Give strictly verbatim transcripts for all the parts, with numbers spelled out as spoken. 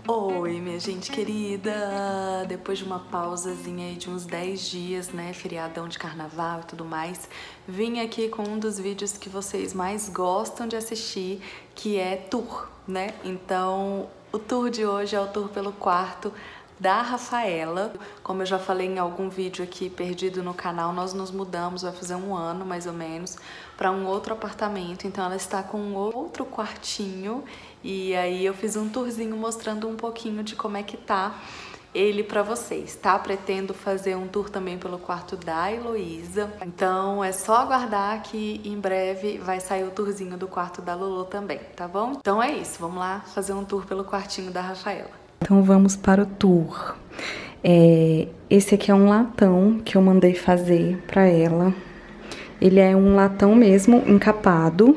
Oi, minha gente querida! Depois de uma pausazinha aí de uns dez dias, né, feriadão de carnaval e tudo mais, vim aqui com um dos vídeos que vocês mais gostam de assistir, que é tour, né? Então, o tour de hoje é o tour pelo quarto da Rafaela. Como eu já falei em algum vídeo aqui perdido no canal, nós nos mudamos, vai fazer um ano mais ou menos, para um outro apartamento, então ela está com um outro quartinho. E aí eu fiz um tourzinho mostrando um pouquinho de como é que tá ele pra vocês, tá? Pretendo fazer um tour também pelo quarto da Heloísa. Então é só aguardar que em breve vai sair o tourzinho do quarto da Lulu também, tá bom? Então é isso, vamos lá fazer um tour pelo quartinho da Rafaela. Então vamos para o tour. É, esse aqui é um latão que eu mandei fazer pra ela. Ele é um latão mesmo, encapado.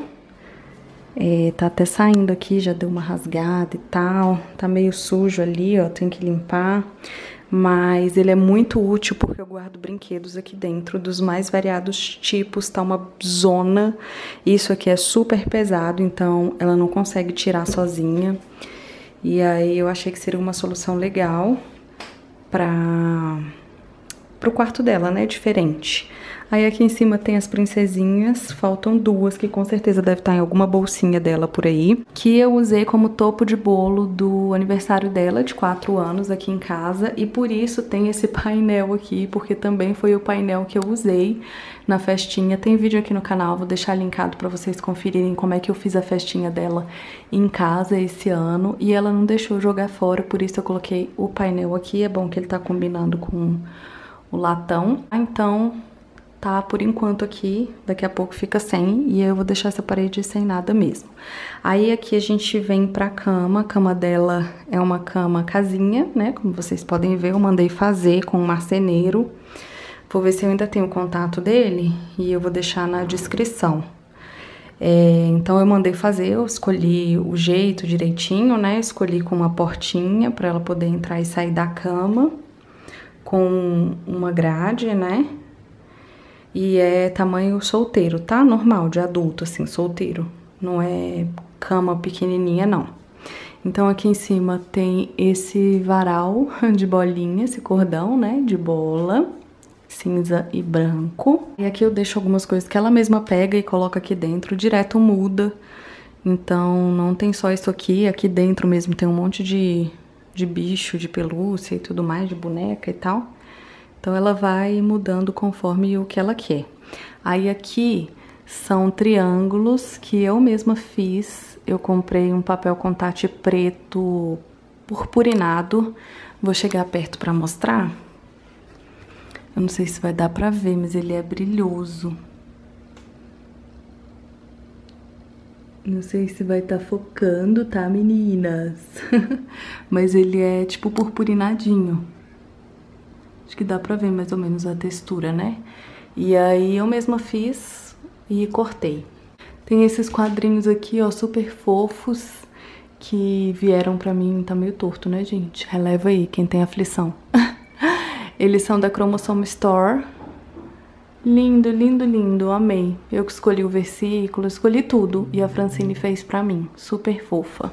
É, tá até saindo aqui, já deu uma rasgada e tal, tá meio sujo ali, ó, tem que limpar, mas ele é muito útil porque eu guardo brinquedos aqui dentro dos mais variados tipos, tá uma zona, isso aqui é super pesado, então ela não consegue tirar sozinha, e aí eu achei que seria uma solução legal pra, pro quarto dela, né, diferente. Aí aqui em cima tem as princesinhas, faltam duas, que com certeza deve estar em alguma bolsinha dela por aí, que eu usei como topo de bolo do aniversário dela, de quatro anos, aqui em casa, e por isso tem esse painel aqui, porque também foi o painel que eu usei na festinha. Tem vídeo aqui no canal, vou deixar linkado pra vocês conferirem como é que eu fiz a festinha dela em casa esse ano, e ela não deixou jogar fora, por isso eu coloquei o painel aqui. É bom que ele tá combinando com o latão. Então tá por enquanto aqui, daqui a pouco fica sem, e eu vou deixar essa parede sem nada mesmo. Aí aqui a gente vem pra cama, a cama dela é uma cama casinha, né, como vocês podem ver, eu mandei fazer com um marceneiro. Vou ver se eu ainda tenho o contato dele, e eu vou deixar na descrição. É, então eu mandei fazer, eu escolhi o jeito direitinho, né, escolhi com uma portinha pra ela poder entrar e sair da cama, com uma grade, né. E é tamanho solteiro, tá? Normal, de adulto, assim, solteiro. Não é cama pequenininha, não. Então, aqui em cima tem esse varal de bolinha, esse cordão, né? De bola, cinza e branco. E aqui eu deixo algumas coisas que ela mesma pega e coloca aqui dentro, direto muda. Então, não tem só isso aqui. Aqui dentro mesmo tem um monte de, de bicho, de pelúcia e tudo mais, de boneca e tal. Então, ela vai mudando conforme o que ela quer. Aí, aqui são triângulos que eu mesma fiz. Eu comprei um papel contact preto purpurinado. Vou chegar perto pra mostrar. Eu não sei se vai dar pra ver, mas ele é brilhoso. Não sei se vai estar focando, tá, meninas? Mas ele é tipo purpurinadinho. Acho que dá pra ver mais ou menos a textura, né? E aí eu mesma fiz e cortei. Tem esses quadrinhos aqui, ó, super fofos, que vieram pra mim. Tá meio torto, né, gente? Releva aí, quem tem aflição. Eles são da Chromosome Store. Lindo, lindo, lindo, amei. Eu que escolhi o versículo, escolhi tudo. E a Francine fez pra mim, super fofa.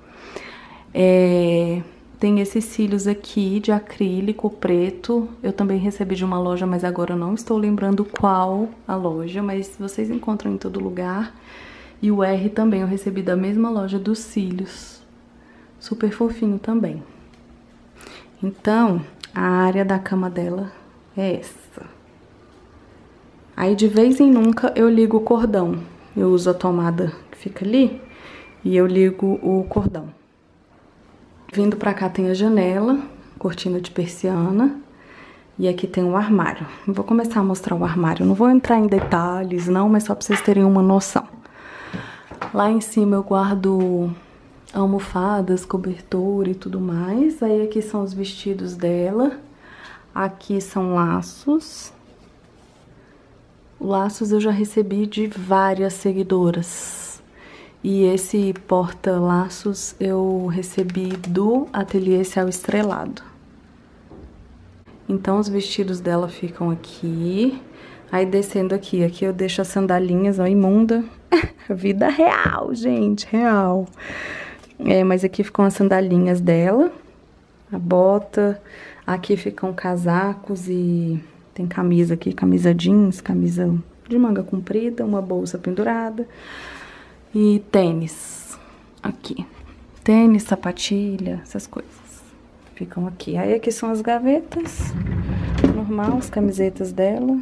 É... Tem esses cílios aqui de acrílico preto, eu também recebi de uma loja, mas agora eu não estou lembrando qual a loja, mas vocês encontram em todo lugar. E o R também eu recebi da mesma loja dos cílios, super fofinho também. Então, a área da cama dela é essa. Aí de vez em nunca eu ligo o cordão, eu uso a tomada que fica ali e eu ligo o cordão. Vindo pra cá tem a janela, cortina de persiana, e aqui tem um armário. Eu vou começar a mostrar o armário, não vou entrar em detalhes não, mas só pra vocês terem uma noção. Lá em cima eu guardo almofadas, cobertor e tudo mais. Aí aqui são os vestidos dela, aqui são laços. Laços eu já recebi de várias seguidoras. E esse porta-laços eu recebi do Ateliê Céu Estrelado. Então, os vestidos dela ficam aqui. Aí, descendo aqui, aqui eu deixo as sandalinhas, ó, imunda. Vida real, gente, real. É, mas aqui ficam as sandalinhas dela, a bota. Aqui ficam casacos e tem camisa aqui, camisa jeans, camisa de manga comprida, uma bolsa pendurada e tênis aqui. Tênis, sapatilha, essas coisas ficam aqui. Aí aqui são as gavetas, normal, as camisetas dela.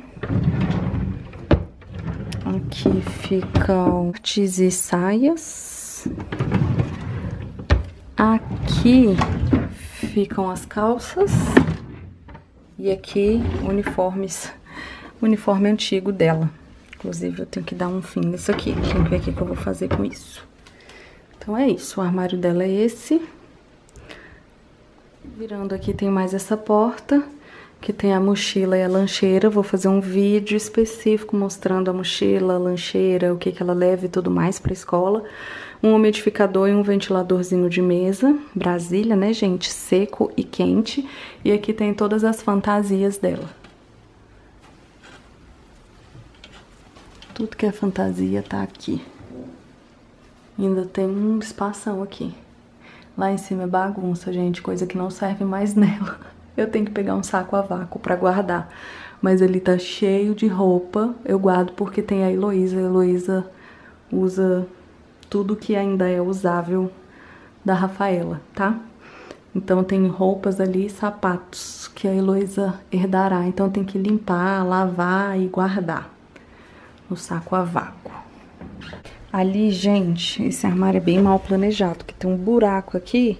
Aqui ficam shorts e saias. Aqui ficam as calças. E aqui, uniformes, uniforme antigo dela. Inclusive, eu tenho que dar um fim nisso aqui. Tem que ver o que eu vou fazer com isso. Então, é isso. O armário dela é esse. Virando aqui, tem mais essa porta, que tem a mochila e a lancheira. Vou fazer um vídeo específico mostrando a mochila, a lancheira, o que que ela leva e tudo mais pra escola. Um umidificador e um ventiladorzinho de mesa, Brasília, né, gente? Seco e quente. E aqui tem todas as fantasias dela. Tudo que é fantasia tá aqui. Ainda tem um espação aqui. Lá em cima é bagunça, gente, coisa que não serve mais nela. Eu tenho que pegar um saco a vácuo pra guardar. Mas ele tá cheio de roupa. Eu guardo porque tem a Heloísa. A Heloísa usa tudo que ainda é usável da Rafaela, tá? Então tem roupas ali, sapatos que a Heloísa herdará. Então tem que limpar, lavar e guardar no saco a vácuo. Ali, gente, esse armário é bem mal planejado, que tem um buraco aqui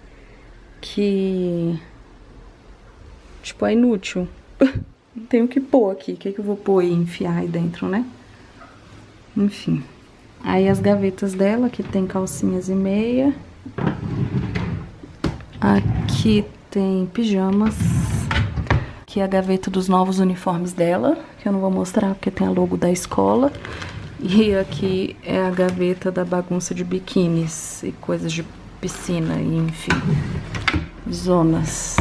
que, tipo, é inútil. Não tenho o que pôr aqui. O que que eu vou pôr e enfiar aí dentro, né? Enfim. Aí as gavetas dela, que tem calcinhas e meia. Aqui tem pijamas. Aqui é a gaveta dos novos uniformes dela, que eu não vou mostrar porque tem a logo da escola. E aqui é a gaveta da bagunça de biquínis e coisas de piscina, e enfim, zonas.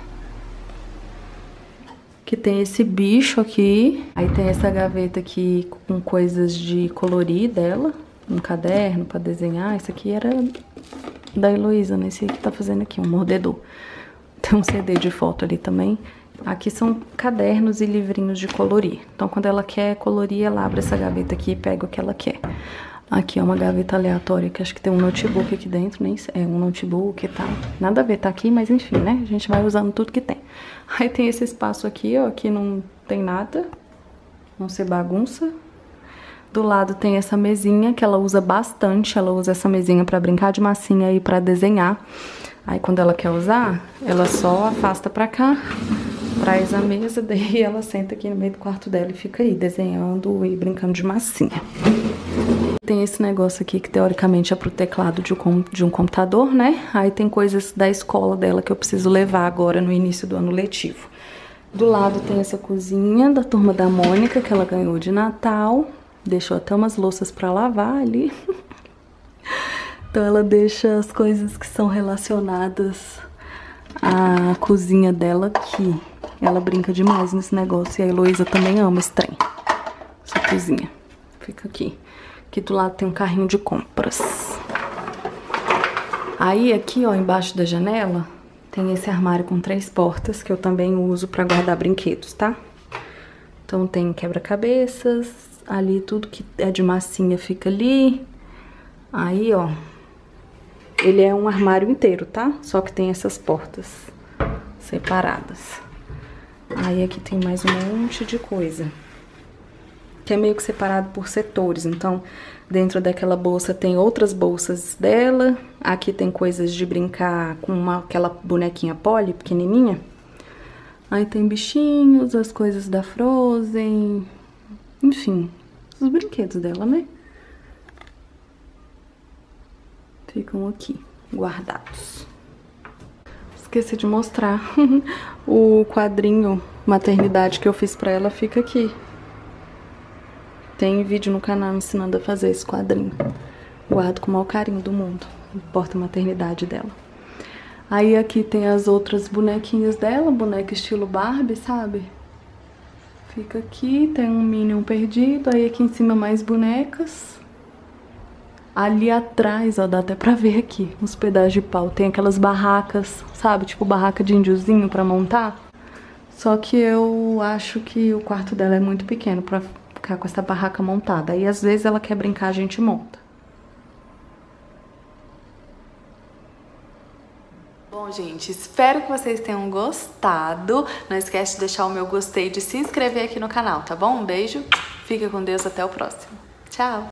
Que tem esse bicho aqui. Aí tem essa gaveta aqui com coisas de colorir dela. Um caderno pra desenhar. Esse aqui era da Heloísa, né? Esse aqui tá fazendo aqui, um mordedor. Tem um C D de foto ali também. Aqui são cadernos e livrinhos de colorir. Então, quando ela quer colorir, ela abre essa gaveta aqui e pega o que ela quer. Aqui é uma gaveta aleatória, que acho que tem um notebook aqui dentro, nem sei, é um notebook e tal. Nada a ver, tá aqui, mas enfim, né? A gente vai usando tudo que tem. Aí tem esse espaço aqui, ó, que não tem nada, não se bagunça. Do lado tem essa mesinha que ela usa bastante, ela usa essa mesinha pra brincar de massinha e pra desenhar. Aí quando ela quer usar, ela só afasta pra cá, traz a mesa, daí ela senta aqui no meio do quarto dela e fica aí desenhando e brincando de massinha. Tem esse negócio aqui que teoricamente é pro teclado de um, de um computador, né? Aí tem coisas da escola dela que eu preciso levar agora no início do ano letivo. Do lado tem essa cozinha da Turma da Mônica que ela ganhou de Natal. Deixou até umas louças pra lavar ali. Então ela deixa as coisas que são relacionadas à cozinha dela aqui. Ela brinca demais nesse negócio. E a Heloísa também ama esse trem. Essa cozinha. Fica aqui. Aqui do lado tem um carrinho de compras. Aí aqui, ó, embaixo da janela, tem esse armário com três portas que eu também uso pra guardar brinquedos, tá? Então tem quebra-cabeças, ali tudo que é de massinha fica ali. Aí, ó, ele é um armário inteiro, tá? Só que tem essas portas separadas. Aí aqui tem mais um monte de coisa. Que é meio que separado por setores. Então, dentro daquela bolsa tem outras bolsas dela. Aqui tem coisas de brincar com uma, aquela bonequinha Polly, pequenininha. Aí tem bichinhos, as coisas da Frozen. Enfim, os brinquedos dela, né? Ficam aqui, guardados. Esqueci de mostrar. O quadrinho maternidade que eu fiz pra ela fica aqui. Tem vídeo no canal ensinando a fazer esse quadrinho. Guardo com o maior carinho do mundo. O porta-maternidade dela. Aí aqui tem as outras bonequinhas dela. Boneca estilo Barbie, sabe? Fica aqui. Tem um Minion perdido. Aí aqui em cima mais bonecas. Ali atrás, ó, dá até pra ver aqui, os pedaços de pau. Tem aquelas barracas, sabe? Tipo barraca de índiozinho pra montar. Só que eu acho que o quarto dela é muito pequeno pra ficar com essa barraca montada. Aí às vezes ela quer brincar, a gente monta. Bom, gente, espero que vocês tenham gostado. Não esquece de deixar o meu gostei, de se inscrever aqui no canal, tá bom? Um beijo, fica com Deus, até o próximo. Tchau!